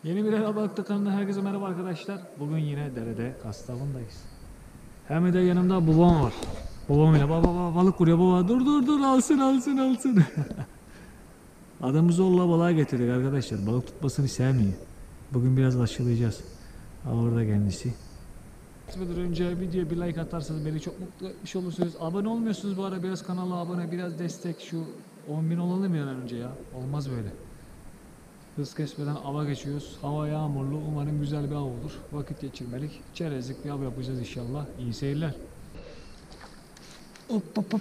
Yeni bir El Balıkta kanalına herkese merhaba arkadaşlar. Bugün yine derede Kastamonu''dayız. Hem de yanımda babam var. Babam ile baba balık vuruyor, baba dur alsın. Adamı zorla balığa getirdik arkadaşlar. Balık tutmasını sevmiyor. Bugün biraz aşılayacağız. Orada kendisi. Gitmeden önce videoya bir like atarsanız beni çok mutlu etmiş olursunuz. Abone olmuyorsunuz bu arada, biraz kanala abone, biraz destek, şu 10.000 olalım ya önce ya. Olmaz böyle. Hız kesmeden ava geçiyoruz. Hava yağmurlu. Umarım güzel bir av olur. Vakit geçirmelik. Çerezlik bir av yapacağız inşallah. İyi seyirler. Hoppa.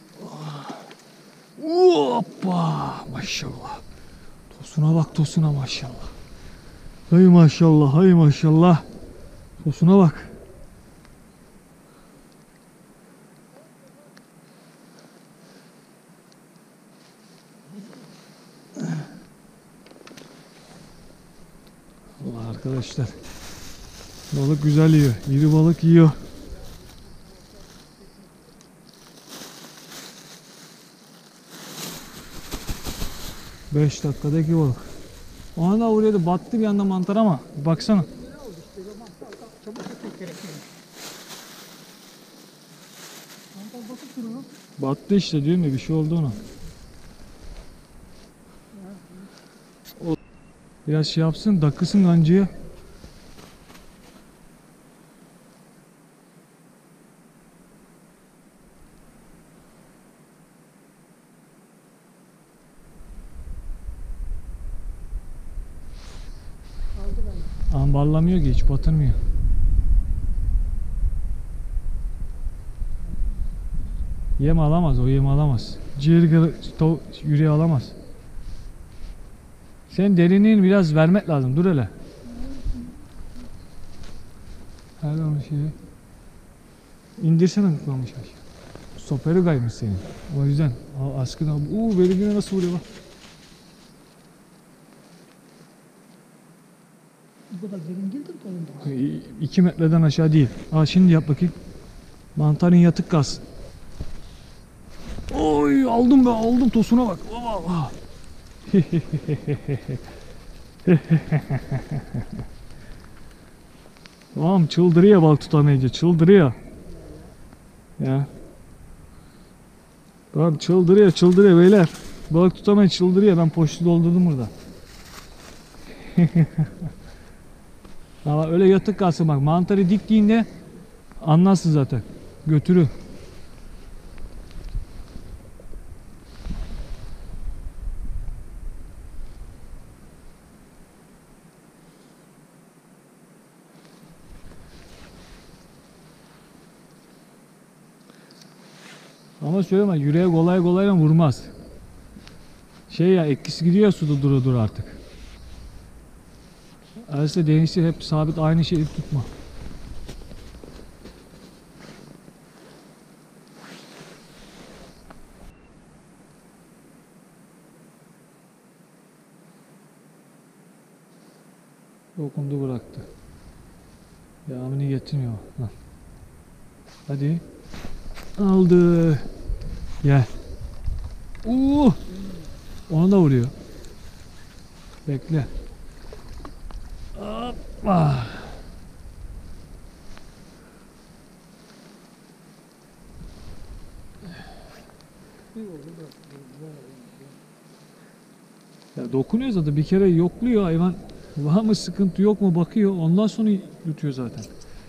Hoppa. Maşallah. Tosuna bak, tosuna maşallah. Hay maşallah. Tosuna bak. Allah arkadaşlar. Balık güzel yiyor. İri balık yiyor. Beş dakikadaki balık. Ona da oraya da battı bir anda mantar ama baksana. Battı işte, diyorum ya, bir şey oldu ona. Biraz şey yapsın, dakısın kancıya. Ambarlamıyor ki, hiç batırmıyor. Yem alamaz, o yem alamaz. Ciğeri yüreği alamaz. Sen derinliğini biraz vermek lazım, dur hele. Her zaman şeyi indirsene, kıklamış aşağı. Stoperi kaymış senin. O yüzden askıdan. Belirgine nasıl vuruyor bak. Bu kadar derin değildir de 2 metreden aşağı değil. Şimdi yap bakayım. Mantarın yatık kalsın. Oy, aldım tosuna bak. Tamam, çıldırıyor balık tutamayınca, çıldırıyor. Ya. Tamam, çıldırıyor beyler. Balık tutamayınca çıldırıyor. Ben poşeti doldurdum burada. Ama öyle yatık kalsın bak. Mantarı diktiğinde anlarsın zaten. Götürü. Ama söyleme, yüreğe kolay vurmaz. Şey ya, etkisi gidiyor suda dur artık. Öyleyse değiştir, hep sabit aynı şeyi tutma. Dokundu, bıraktı. Devamını getirmiyor. Hadi. Aldı. Gel. Onu da vuruyor. Bekle. Hoppa. Ya dokunuyor zaten, bir kere yokluyor hayvan. Var mı sıkıntı, yok mu bakıyor. Ondan sonra yutuyor zaten.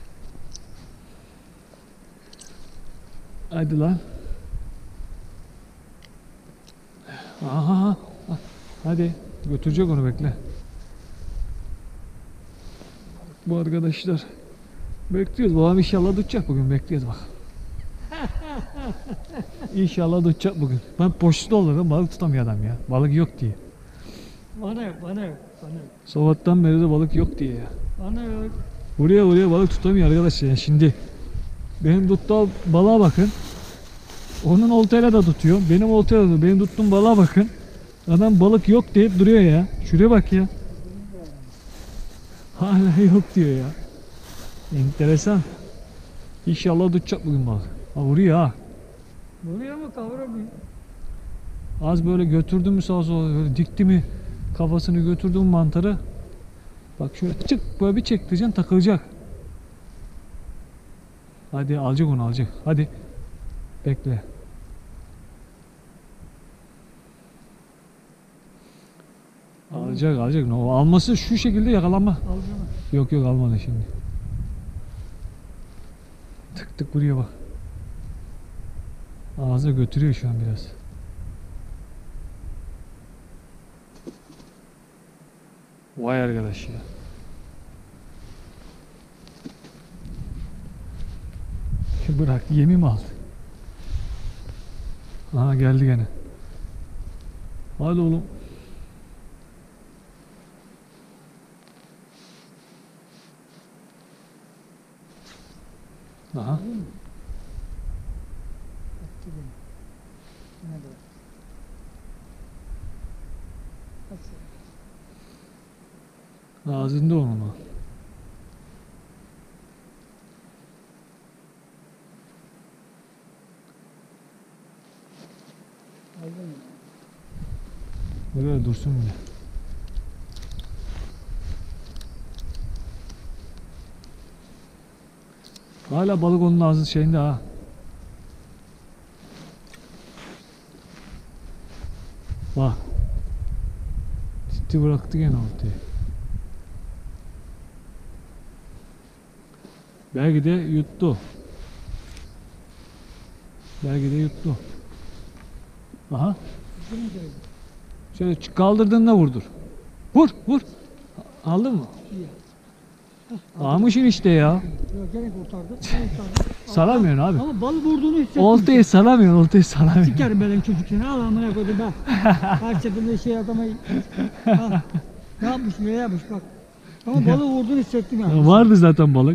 Hadi lan. Aha. Hadi. Götürecek onu, bekle. Bu arkadaşlar. Bekliyoruz. Babam inşallah tutacak bugün. Bekliyoruz bak. İnşallah tutacak bugün. Ben poşet doldurdum. Balık tutamıyor adam ya. Balık yok diye. bana yok. Sabahtan beri de balık yok diye ya. Bana yok. Vuruyor balık tutamıyor arkadaşlar. Yani şimdi benim tuttuğum balığa bakın. Onun oltayla da tutuyor. Benim oltayla da tutuyor. Benim tuttuğum balığa bakın. Adam balık yok deyip duruyor ya. Şuraya bak ya. Hala yok diyor ya. Enteresan. İnşallah tutacak bugün balık. Vuruyor ha. Vuruyor mu, kavramıyor? Az böyle götürdüm mü sağa sola, böyle dikti mi kafasını, götürdüm mantarı. Bak şöyle çık böyle bir çektireceksin takılacak. Hadi alacak onu alacak. Hadi. Bekle. Alacak alacak. O alması şu şekilde yakalanma. Alacağım. Yok yok almadı şimdi. Tık tık vuruyor bak. Ağza götürüyor şu an biraz. Vay arkadaş ya. Bırak yemi mi aldı? Aha geldi gene. Hadi oğlum. Aha. Ağzında onun ama. Böyle dursun bile. Hala balık onun ağzı şeyinde ha. Bak. Ciddi bıraktı gene ortaya. Belki de yuttu. Belki de yuttu. Aha. Şöyle kaldırdığında vurdur. Vur, vur. Aldın mı? Almışsın işte ya. Yok gene kurtardı. Salamıyorsun abi. Ama balık vurduğunu hissettim. Oltayı salamıyorsun, oltayı salamıyorsun. Sikerim benim çocuklarını. Al amına koydum ben. Her seferinde şey adama... Ha, ne yapmış, ne yapmış bak. Ama balığı vurduğunu hissettim yani. Vardı zaten balık.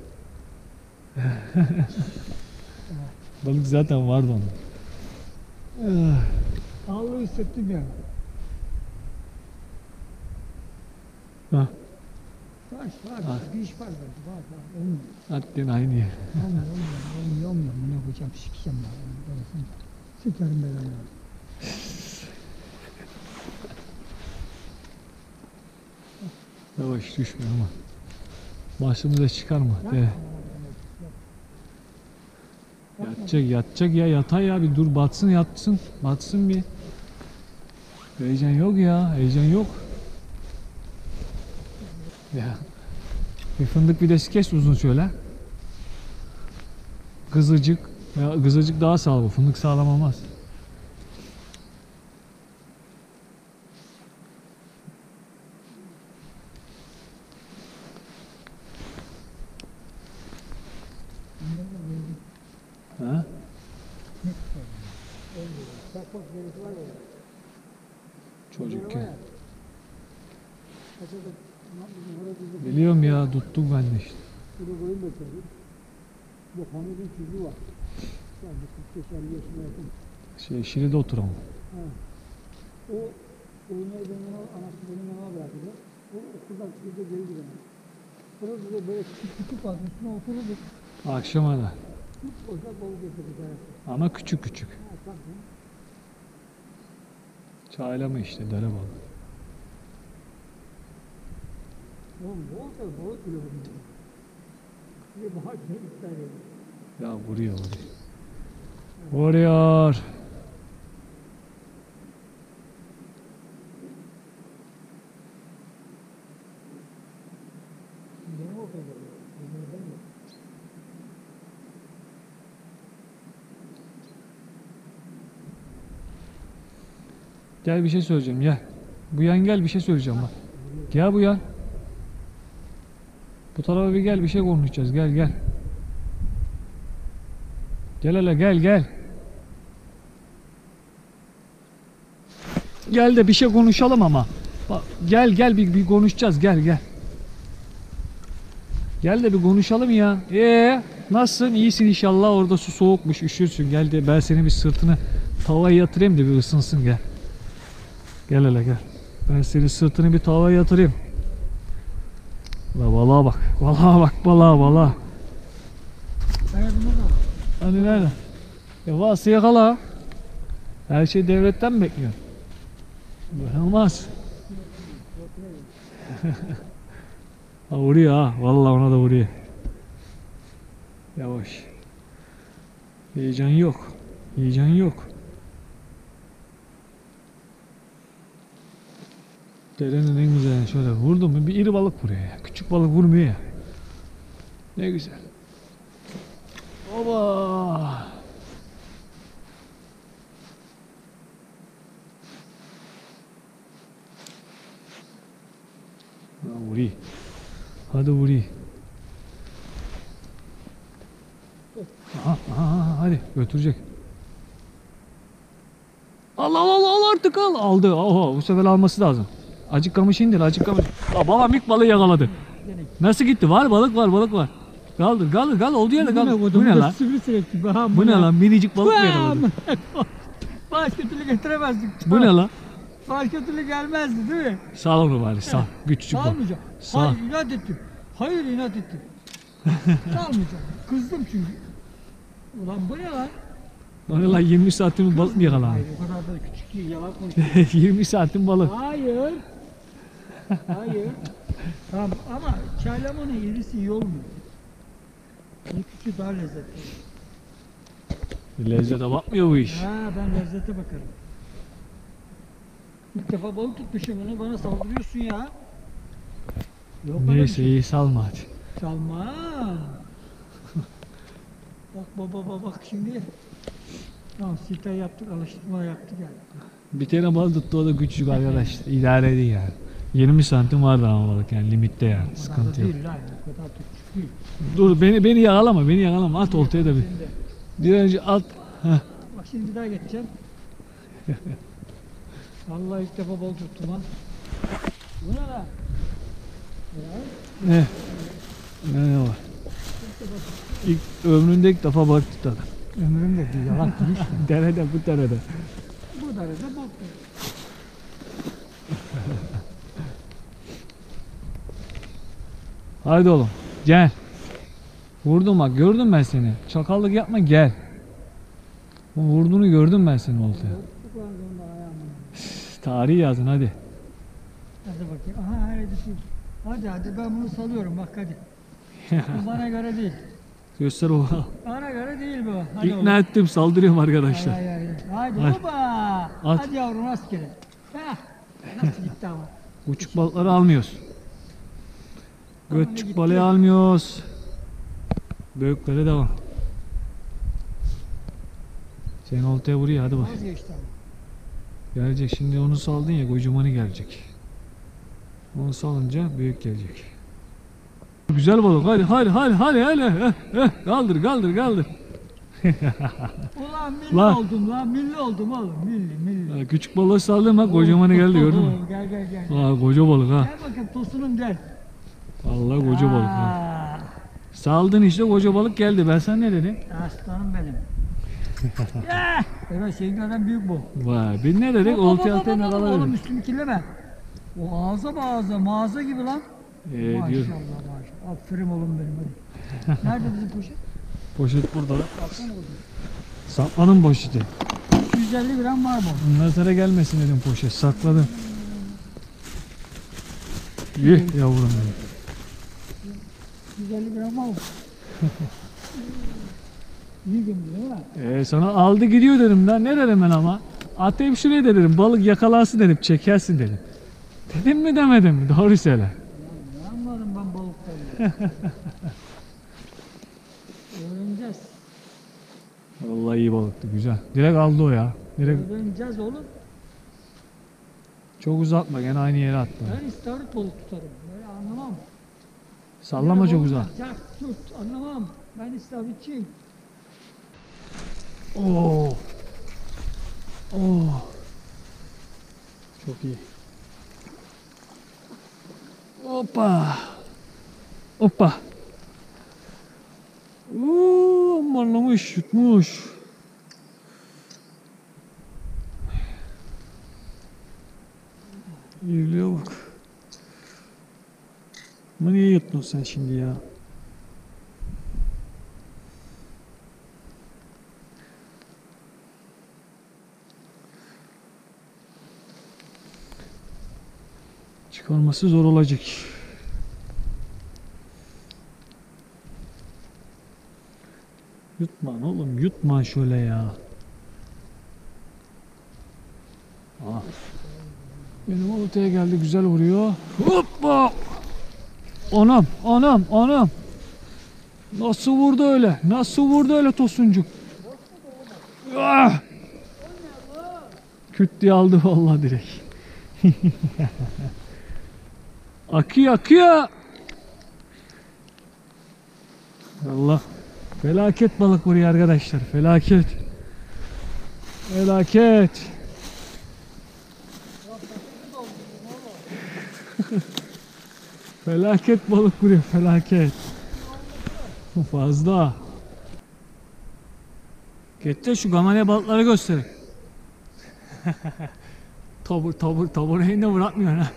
Balık zaten vardı onda. Ağırlığı hissettim yani. Ha, Var. Bir iş var bence. Var. Olmuyor. hatten aynı yer. Olmuyor. Ne yapacağım? Sikeceğim ben. Sikerim ben yani. Yavaş düşme ama. Başımıza çıkarma. De. Yatacak ya yatay ya bir dur batsın yatsın. Batsın bir. Heyecan yok ya. Heyecan yok. Ya. Bir fındık pidesi kes uzun şöyle. Kızılcık. Ya kızılcık daha sağlam. Fındık sağlam olmaz. Ha? Çocukken. Biliyorum ya tuttuk ben de işte. Bu Hamid'in çocuğu var. Yani 45-50 yaşına yakın. Şile'de oturan. O oyunları benim yanıma, anası benim yanıma bırakırdı. O okuldan çıkınca geri gidemez. Burada böyle küçük var, üstüne otururduk. Akşama da. Ocak balık getirdik hayatım. Ama küçük küçük. Ha, tabii. Çaylama işte dere balığı. Oğlum bu olsa balık bile vurmuyor. Bir bak ne ister yani. Ya vuruyor. Vuruyor. Benim o kadar. Benim ben de. Gel bir şey söyleyeceğim gel. Bu yan gel bir şey söyleyeceğim bak. Gel bu yan. Bu tarafa bir gel bir şey konuşacağız gel gel. Gel hele gel. Gel de bir şey konuşalım ama. Bak, gel bir konuşacağız gel. Gel de bir konuşalım ya. Nasılsın? İyisin inşallah. Orada su soğukmuş üşürsün. Gel de ben seni bir sırtını tavaya yatırayım da bir ısınsın gel. Gel hele gel. Ben senin sırtını bir tavaya yatırayım. Balığa bak. Balığa. Hayatımda da var. Hani nerede? Varsa yakala. Her şey devletten mi bekliyor? Böyle olmaz. Ha, vuruyor ha. Vallahi ona da vuruyor. Yavaş. Heyecan yok. Heyecan yok. Derenin en güzel şöyle vurdum mu bir iri balık vuruyor ya. Küçük balık vurmuyor ya. Ne güzel. Oba. Ha, vuruyor. Hadi vuruyor. Aha, aha, hadi götürecek. Al artık al. Aldı. Oho, bu sefer alması lazım. Acık kamış indir, acık kamış. Aa, babam ilk balığı yakaladı. Nasıl gitti? Var balık var, balık var. Kaldır olduğu yerde kaldır. Bu ne lan? Sivrisinek gibi. Ha, Bu ne lan? Minicik balık mı yakaladı? Başka türlü getiremezdik. Bu ne lan? Başka türlü gelmezdi değil mi? Sağ ol bari, sağ. Küçücük balık. Salmayacağım. Sağ. Hayır inat ettim. Hayır inat ettim. Salmayacağım. Kızdım çünkü. Ulan bu ne lan? O ne lan? 20 saatin balık mı yakaladı? Hayır o kadar da küçük değil. Yalan konuşuyor. 20 saatin balık. Hayır. Hayır. Tamam ama çaylamanın irisi iyi olmuyor. Bir küçüğü daha lezzetli. Lezzete bakmıyor bu iş. Ha ben lezzete bakarım. İlk defa balık tutmuşum onu bana saldırıyorsun ya. Yok öyle bir Neyse şey. iyi salma hadi. Çalma. Bak baba bak şimdi. Tamam sita yaptık alıştırma yaptık yani. Bir tane balık tuttu o da küçücük arkadaşlar. İdare edin yani. 20 santim vardı ama balık yani limitte yani. O kadar Sıkıntı da yok. değil lan o kadar küçük değil. Dur beni yakalama at oltaya da bir. Şimdi, Bir önce at. Heh. bak şimdi bir daha geçeceğim. Vallahi ilk defa balık tuttum ha. Bu ne lan? Ya, Ne var? Ömründe ilk defa balık tuttu adam. ömrümde değil yalan değil işte. Derede bu derede. Bu derede balık. Haydi oğlum gel. Vurdum bak gördüm ben seni. Çakallık yapma gel. O vurduğunu gördüm ben seni oltaya. Çok var onda ayağımın. Tarihi yazın hadi. Hadi bakayım. Aha hadi düşün. Hadi ben bunu salıyorum bak hadi. Bu bana göre değil. Göster o. Bana göre değil bu. Hadi İkna oğlum. ettim saldırıyorum arkadaşlar. Haydi Hadi. baba. At. Hadi yavrum rastgele. Heh. Nasıl gitti ama. Küçük balıkları almıyoruz. Tamam, Küçük gitti. balığı almıyoruz. Büyüklere devam. Sen oltaya vuruyor hadi bak. Vazgeçti ama. Gelecek şimdi onu saldın ya kocamanı gelecek. Onu salınca büyük gelecek. Güzel balık hadi. Kaldır. Ulan milli Lan. oldum lan. Milli oldum oğlum. Milli. Ha, küçük balığı saldım ha kocamanı geldi gördün mü? Gel. Ha koca balık ha. Gel bakayım tosunum gel. Vallahi koca balık ha. Aa, Saldın işte koca balık geldi ben sana ne dedim? Aslanım benim. Evet senin kadar büyük bu. Vay biz ne dedik? Oltaya altına ne Oğlum kalalım? üstümü kirleme. O ağza mağaza gibi lan. Diyor. Maşallah. Aferin oğlum benim hadi. Nerede bizim poşet? Poşet burada. Baksana oğlum. Saplanın poşeti. 150 gram var bu. Nazara gelmesin dedim poşet sakladım. Yih yavrum benim. 150 gram var mı? İyi gömdü değil mi? Sana aldı gidiyor dedim lan ne dedim ben ama. Atayım şuraya da dedim balık yakalansın dedim çekersin dedim. Dedim mi demedim mi doğru söyle. Ne anladım ben balıktan. Öğreneceğiz. Vallahi iyi balıktı güzel. Direkt aldı o ya. Direkt Öğreneceğiz oğlum. çok uzatma gene aynı yere attı. Ben istavrit balık tutarım. Böyle anlamam. Sallama çok Balık uzak. Çak tut anlamam. Ben istavritçiyim. Oo. Oo. Çok iyi. Hoppa. Amanlamış, yutmuş. İyiliğe bak. Ama niye yuttun sen şimdi ya? Çıkarması zor olacak. Lan oğlum yutma şöyle ya. Ah. Benim oltaya geldi, güzel vuruyor. Hoppa! Anam anam anam. Nasıl vurdu öyle? Nasıl vurdu öyle tosuncuk? Ah! Küt diye aldı vallahi direkt. Akıyor akıyor. Allah. Felaket balık vuruyor arkadaşlar. Felaket. Felaket. Felaket balık vuruyor. Felaket. Fazla. Getir şu gamane balıkları gösterin. Tabur elinde bırakmıyor ha.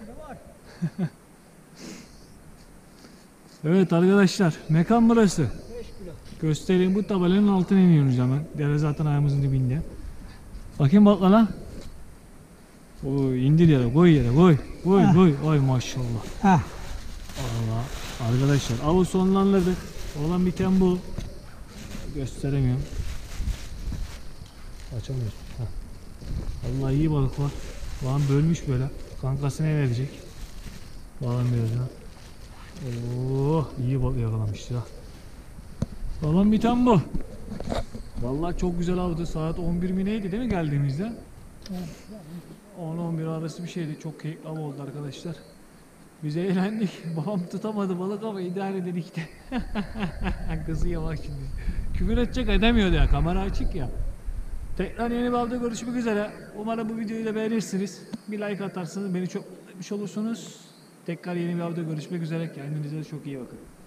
Evet arkadaşlar, mekan burası. Göstereyim, bu tabelanın altına iniyoruz hemen. Dere zaten ayağımızın dibinde. Bakayım balıklara. Oy, indir yere, koy yere, koy. Koy, koy. Ay maşallah. Heh. Allah. Arkadaşlar, avı sonlandırdık. Olan biten bu. Gösteremiyorum. Açamıyoruz. Heh. Vallahi iyi balık var. Lan bölmüş böyle. Kankasına verecek. Bağlan biraz ya. Oh, iyi balık yakalamış ya. Olan biten bu. Vallahi çok güzel avdı. Saat 11 mi neydi değil mi geldiğimizde? 10-11 arası bir şeydi. Çok keyifli av oldu arkadaşlar. Biz eğlendik. Babam tutamadı balık ama idare ededik de. Kızıyor bak şimdi. Küfür edecek edemiyordu ya. Kamera açık ya. Tekrar yeni bir avda görüşmek üzere. Umarım bu videoyu da beğenirsiniz. Bir like atarsanız beni çok mutlu etmiş olursunuz. Tekrar yeni bir avda görüşmek üzere. Kendinize çok iyi bakın.